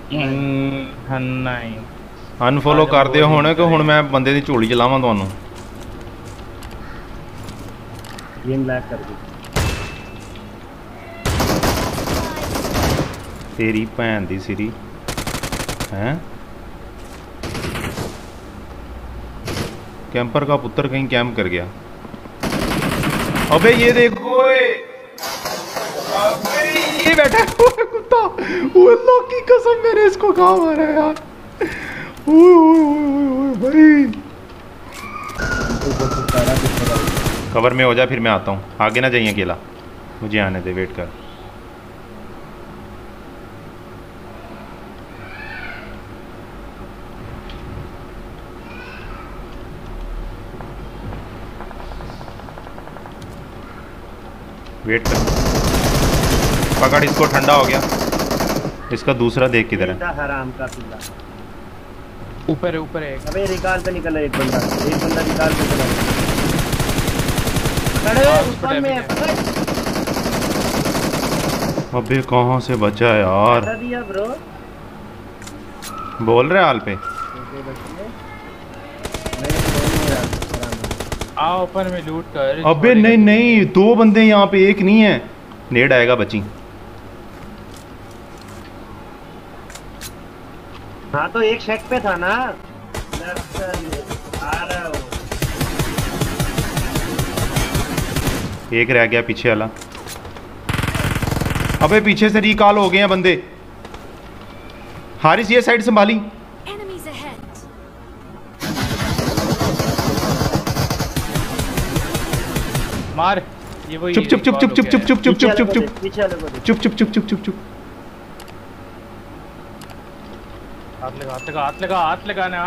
नहीं अनफॉलो कर दियो हुण कि हुण मैं बंदे दी झोली च लावां तुहानू। गेम लैग कर दी तेरी भैन दी सिरी हैं। कैंपर का पुत्र कहीं कैंप कर गया। अबे ये देखो ये बैठा है कुत्ता। वो अल्लाह की कसम मैंने इसको कहा मारा यार। भाई कवर में हो जा फिर मैं आता हूँ। आगे ना जाइए अकेला, मुझे आने दे, वेट कर। वेट कर, पकड़ इसको, ठंडा हो गया। इसका दूसरा देख किधर है। हराम का पिल्ला ऊपर है, ऊपर है। अबे रिकॉल पे निकला एक बंदा रिकॉल पे चला। खड़े ऊपर में। अबे कहाँ से बचा यार। दिया ब्रो, बोल रहे हाल पे। आओ ऊपर में लूट कर। अबे नहीं नहीं, दो बंदे यहाँ पे, एक नहीं है। नेड आएगा बची। हाँ तो एक शेक पे था ना। एक रह गया पीछे वाला। अबे पीछे से रिकॉल हो गए हैं बंदे। हारिस ये साइड संभाली। मार ये वो। चुप चुप चुप चुप चुप चुप चुप चुप चुप चुप चुप पीछे वाले को चुप चुप चुप चुप चुप चुप। हाथ लगा, हाथ लगा, हाथ लगा, हाथ लगाना।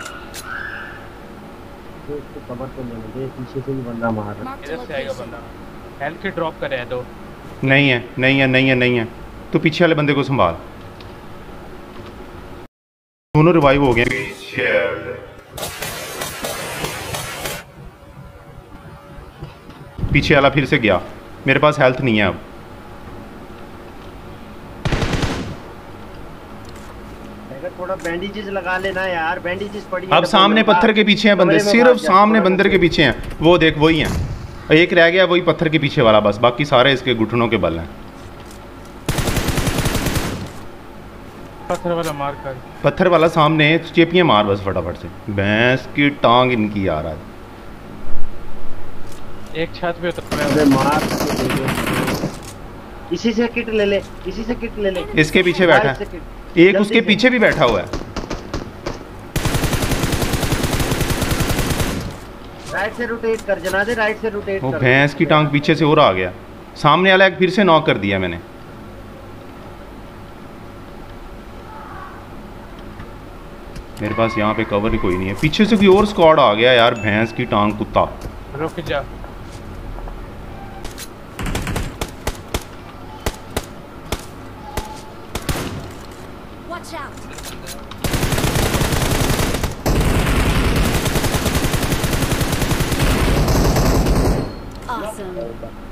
इसको कवर तो नहीं दे, पीछे से ही बंदा मार रहा है। इधर से आएगा बंदा। हेल्थ के ड्रॉप करे है तो। नहीं है नहीं है नहीं है नहीं है। तो पीछे वाले बंदे को संभाल। दोनों रिवाइव हो गए। पीछे वाला फिर से गया। मेरे पास हेल्थ नहीं है अब। थोड़ा बैंडेजेस लगा लेना यार, बैंडेजेस पड़ी। अब सामने पत्थर के पीछे हैं बंदे, सिर्फ सामने बंदर के पीछे हैं। वो देख वही हैं। एक रह गया वही पत्थर के पीछे वाला बस, बाकी सारे इसके घुटनों के बल हैं। पत्थर वाला मार कर। पत्थर वाला सामने, चेपियां मार बस फटाफट से। भैंस की टांग इनकी यार आज। एक छत पे उतर। मार इसी से किट ले ले, इसी से किट ले ले। इसके पीछे बैठा है एक, उसके पीछे भी बैठा हुआ है। राइट से रोटेट कर जनादे, राइट से रोटेट कर। वो भैंस की टांग पीछे से और आ गया। सामने वाला एक फिर से नॉक कर दिया मैंने। मेरे पास यहाँ पे कवर ही कोई नहीं है। पीछे से कोई और स्क्वाड आ गया यार। भैंस की टांग कुत्ता। रुक जा। Awesome.